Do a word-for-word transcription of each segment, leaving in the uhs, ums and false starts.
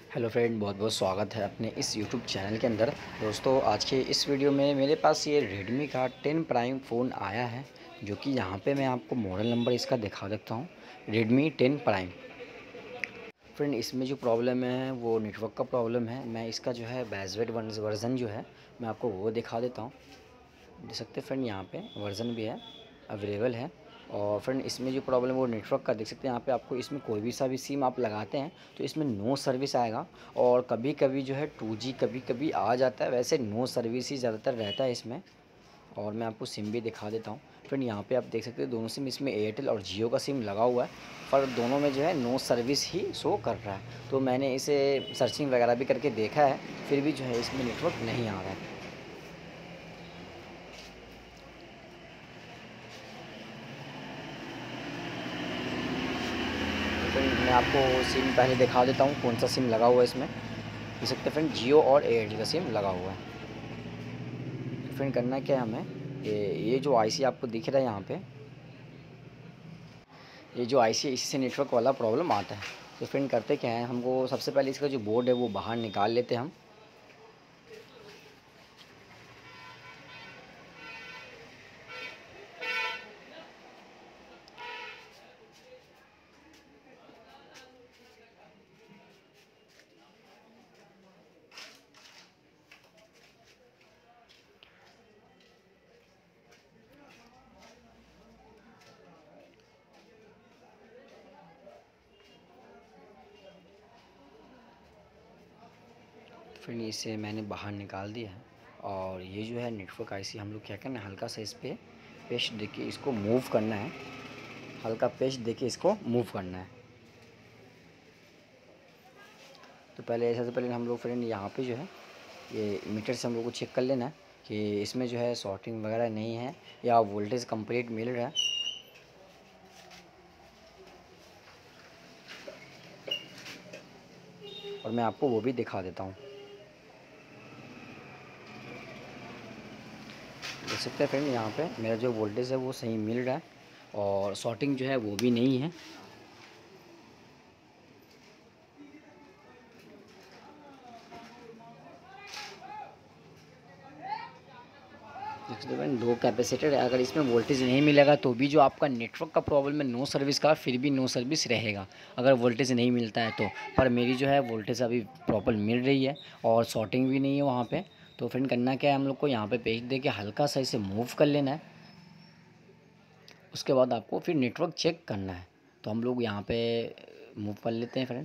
Hello friend, बहुत बहुत स्वागत है अपने इस यूट्यूब चैनल के अंदर। दोस्तों, आज के इस वीडियो में मेरे पास ये रेडमी का टेन प्राइम फ़ोन आया है, जो कि यहाँ पे मैं आपको मॉडल नंबर इसका दिखा देता हूँ। Redmi ten prime. फ्रेंड, इसमें जो प्रॉब्लम है वो नेटवर्क का प्रॉब्लम है। मैं इसका जो है बेजवेट वर्ज़न जो है मैं आपको वो दिखा देता हूँ। देख सकते हैं फ्रेंड, यहाँ पे वर्ज़न भी है, अवेलेबल है। और फ्रेंड, इसमें जो प्रॉब्लम है वो नेटवर्क का देख सकते हैं। यहाँ पे आपको इसमें कोई भी सा भी सिम आप लगाते हैं तो इसमें नो सर्विस आएगा, और कभी कभी जो है टू जी कभी कभी आ जाता है। वैसे नो सर्विस ही ज़्यादातर रहता है इसमें। और मैं आपको सिम भी दिखा देता हूँ। फ्रेंड, यहाँ पे आप देख सकते हैं दोनों सिम इसमें एयरटेल और जियो का सिम लगा हुआ है, पर दोनों में जो है नो सर्विस ही शो कर रहा है। तो मैंने इसे सर्चिंग वगैरह भी करके देखा है, फिर भी जो है इसमें नेटवर्क नहीं आ रहा है। फ्रेंड, मैं आपको सिम पहले दिखा देता हूँ कौन सा सिम लगा हुआ है इसमें। देख सकते हैं फ्रेंड, जियो और एयरटेल का सिम लगा हुआ है। तो फ्रेंड, करना क्या है हमें, ये ये जो आईसी आपको दिख रहा है यहाँ पे, ये जो आईसी है इसी से नेटवर्क वाला प्रॉब्लम आता है। तो फ्रेंड, करते क्या है, हमको सबसे पहले इसका जो बोर्ड है वो बाहर निकाल लेते हैं हम। फ्रेंड, इसे मैंने बाहर निकाल दिया है। और ये जो है नेटवर्क आईसी, हम लोग क्या करना है, हल्का सा इस पर पेस्ट देके इसको मूव करना है। हल्का पेस्ट देके इसको मूव करना है। तो पहले ऐसा से पहले हम लोग फ्रेंड यहाँ पे जो है ये मीटर से हम लोग को चेक कर लेना है कि इसमें जो है शॉर्टिंग वगैरह नहीं है या वोल्टेज कंप्लीट मिल रहा है। और मैं आपको वो भी दिखा देता हूँ। देख सकते हैं फ्रेंड, यहाँ पे मेरा जो वोल्टेज है वो सही मिल रहा है, और शॉर्टिंग जो है वो भी नहीं है। देख सकते हैं फ्रेंड, दो कैपेसिटर है। अगर इसमें वोल्टेज नहीं मिलेगा तो भी जो आपका नेटवर्क का प्रॉब्लम है, नो सर्विस का, फिर भी नो सर्विस रहेगा अगर वोल्टेज नहीं मिलता है तो। पर मेरी जो है वोल्टेज अभी प्रॉपर मिल रही है और शॉर्टिंग भी नहीं है वहाँ पे। तो फ्रेंड, करना क्या है, हम लोग को यहाँ पे पेज दे के हल्का सा इसे मूव कर लेना है। उसके बाद आपको फिर नेटवर्क चेक करना है। तो हम लोग यहाँ पे मूव कर लेते हैं फ्रेंड।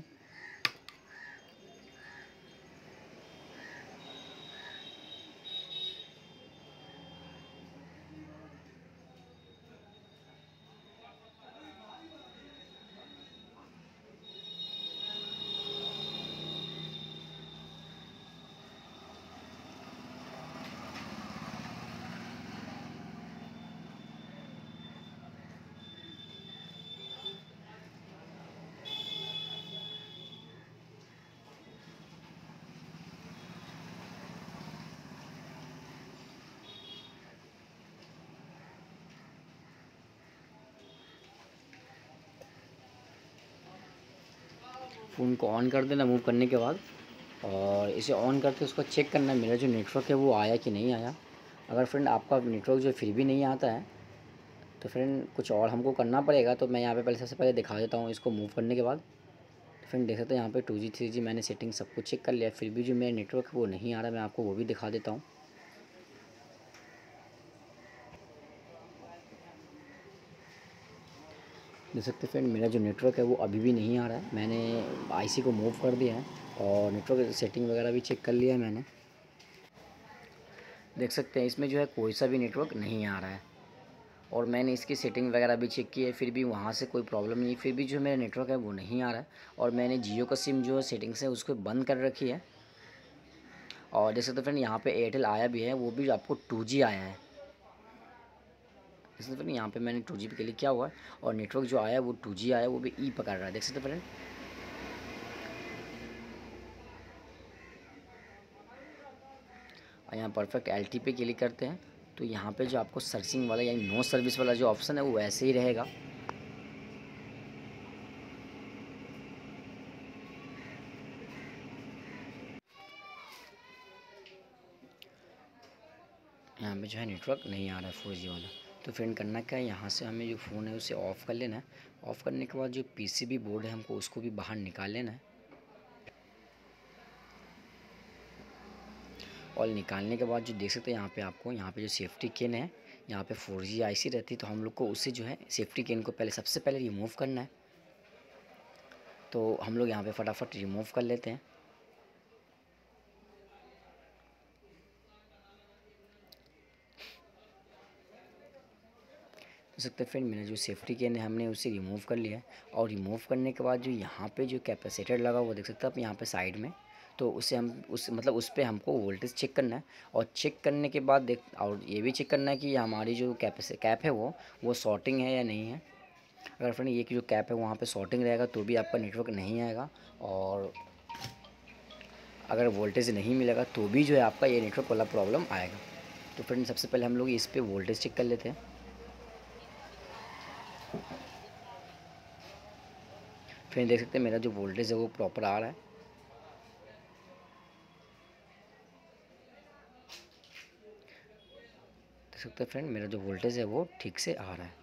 फ़ोन को ऑन कर देना मूव करने के बाद, और इसे ऑन करके उसको चेक करना है मेरा जो नेटवर्क है वो आया कि नहीं आया। अगर फ्रेंड आपका नेटवर्क जो फिर भी नहीं आता है तो फ्रेंड कुछ और हमको करना पड़ेगा। तो मैं यहाँ पे पहले सबसे पहले दिखा देता हूँ इसको मूव करने के बाद। तो फ्रेंड, देख सकते हैं यहाँ पे टू जी थ्री जी मैंने सेटिंग सब कुछ चेक कर लिया, फिर भी जो मेरा नेटवर्क है वो नहीं आ रहा। मैं आपको वो भी दिखा देता हूँ। देख सकते हैं फ्रेंड, मेरा जो नेटवर्क है वो अभी भी नहीं आ रहा है। मैंने आईसी को मूव कर दिया है और नेटवर्क सेटिंग वगैरह भी चेक कर लिया है मैंने। देख सकते हैं इसमें जो है कोई सा भी नेटवर्क नहीं आ रहा है, और मैंने इसकी सेटिंग वगैरह भी चेक की है, फिर भी वहाँ से कोई प्रॉब्लम नहीं, फिर भी जो मेरा नेटवर्क है वो नहीं आ रहा है। और मैंने जियो का सिम जो सेटिंग्स है उसको बंद कर रखी है। और देख सकते हैं फ्रेंड, यहाँ पे एयरटेल आया भी है, वो भी आपको टू जी आया है। देख सकते फ्रेंड, यहाँ पे मैंने टू जी पे क्लिक किया हुआ है और नेटवर्क जो आया है वो टू जी आया है, वो भी ई पकड़ रहा है। देख सकते फ्रेंड, और यहाँ परफेक्ट एल टी पे क्लिक करते हैं तो यहाँ पे जो आपको सर्चिंग वाला यानी नो सर्विस वाला जो ऑप्शन है वो वैसे ही रहेगा। यहाँ पे जो है नेटवर्क नहीं आ रहा है फोर जी वाला। तो फ्रेंड करना क्या है, यहाँ से हमें जो फ़ोन है उसे ऑफ़ कर लेना है। ऑफ़ करने के बाद जो पीसीबी बोर्ड है हमको उसको भी बाहर निकाल लेना है। और निकालने के बाद जो देख सकते हैं यहाँ पे आपको यहाँ पे जो सेफ्टी केन है, यहाँ पे फोर जी आईसी रहती है, तो हम लोग को उससे जो है सेफ्टी केन को पहले सबसे पहले रिमूव करना है। तो हम लोग यहाँ पे फटाफट रिमूव कर लेते हैं। देख सकते हैं फ्रेंड, मैंने जो सेफ्टी केन है हमने उसे रिमूव कर लिया है। और रिमूव करने के बाद जो यहाँ पे जो कैपेसिटर लगा हुआ देख सकते हैं आप यहाँ पे साइड में, तो उसे हम उस मतलब उस पर हमको वोल्टेज चेक करना है। और चेक करने के बाद देख और ये भी चेक करना है कि हमारी जो कैपेस कैप है वो वो शॉर्टिंग है या नहीं है। अगर फ्रेंड ये कि जो कैप है वहाँ पे शॉर्टिंग रहेगा तो भी आपका नेटवर्क नहीं आएगा, और अगर वोल्टेज नहीं मिलेगा तो भी जो है आपका ये नेटवर्क वाला प्रॉब्लम आएगा। तो फ्रेंड सबसे पहले हम लोग इस पर वोल्टेज चेक कर लेते हैं। फ्रेंड देख सकते हैं मेरा जो वोल्टेज है वो प्रॉपर आ रहा है। देख सकते हैं फ्रेंड मेरा जो वोल्टेज है वो ठीक से आ रहा है।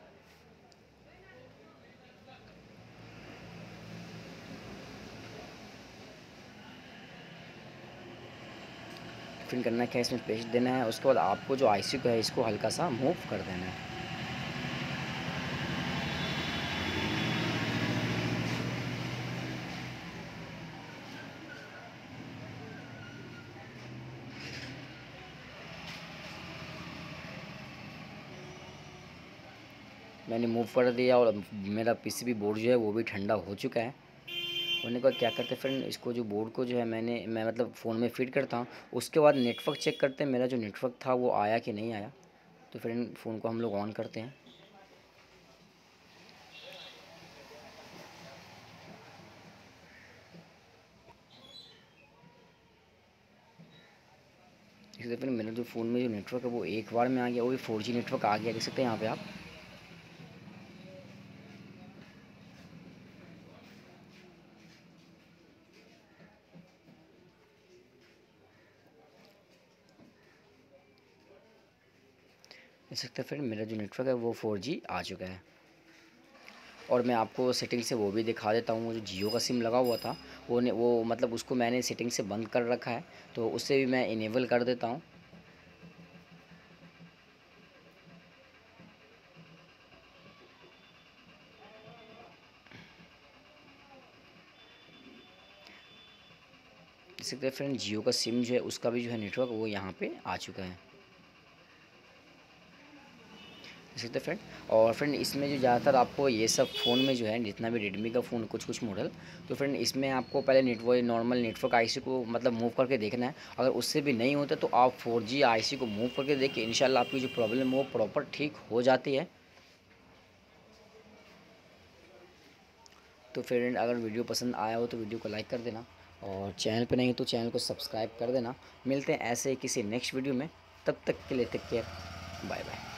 फिर करना क्या है, इसमें पेस्ट देना है। उसके बाद आपको जो आईसी को है इसको हल्का सा मूव कर देना है। मैंने मूव कर दिया और मेरा पीसीबी बोर्ड जो है वो भी ठंडा हो चुका है। होने के बाद क्या करते हैं फ्रेंड, इसको जो बोर्ड को जो है मैंने मैं मतलब फ़ोन में फिट करता हूँ। उसके बाद नेटवर्क चेक करते हैं मेरा जो नेटवर्क था वो आया कि नहीं आया। तो फ्रेंड फ़ोन को हम लोग ऑन करते हैं। देखिए फ्रेंड मेरा जो फ़ोन में जो नेटवर्क है वो एक बार में आ गया, वो भी फोर जी नेटवर्क आ गया। देख सकते हैं यहाँ पे आप। देख सकते हैं फ्रेंड मेरा जो नेटवर्क है वो फोर जी आ चुका है। और मैं आपको सेटिंग से वो भी दिखा देता हूँ, जो जियो का सिम लगा हुआ था वो ने वो मतलब उसको मैंने सेटिंग से बंद कर रखा है, तो उससे भी मैं इनेबल कर देता हूँ। देख सकते हैं फ्रेंड जियो का सिम जो है उसका भी जो है नेटवर्क वो यहाँ पे आ चुका है। देख सकते हैं फ्रेंड। और फ्रेंड इसमें जो ज़्यादातर आपको ये सब फ़ोन में जो है जितना भी रेडमी का फ़ोन कुछ कुछ मॉडल, तो फ्रेंड इसमें आपको पहले नेटवर्क नॉर्मल नेटवर्क आईसी को मतलब मूव करके देखना है। अगर उससे भी नहीं होता तो आप फोर जी आईसी को मूव करके देखिए, इंशाल्लाह आपकी जो प्रॉब्लम है वो प्रॉपर ठीक हो जाती है। तो फ्रेंड अगर वीडियो पसंद आया हो तो वीडियो को लाइक कर देना, और चैनल पे नहीं तो चैनल को सब्सक्राइब कर देना। मिलते हैं ऐसे ही किसी नेक्स्ट वीडियो में, तब तक के लिए टेक केयर, बाय बाय।